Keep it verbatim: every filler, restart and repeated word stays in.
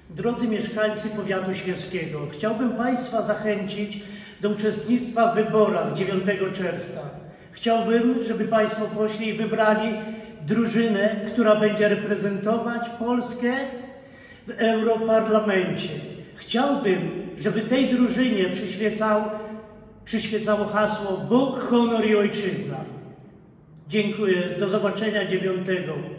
Drodzy mieszkańcy powiatu świeskiego, chciałbym Państwa zachęcić do uczestnictwa w wyborach dziewiątego czerwca. Chciałbym, żeby Państwo poszli i wybrali drużynę, która będzie reprezentować Polskę w Europarlamencie. Chciałbym, żeby tej drużynie przyświecał, przyświecało hasło Bóg, honor i ojczyzna. Dziękuję. Do zobaczenia dziewiątego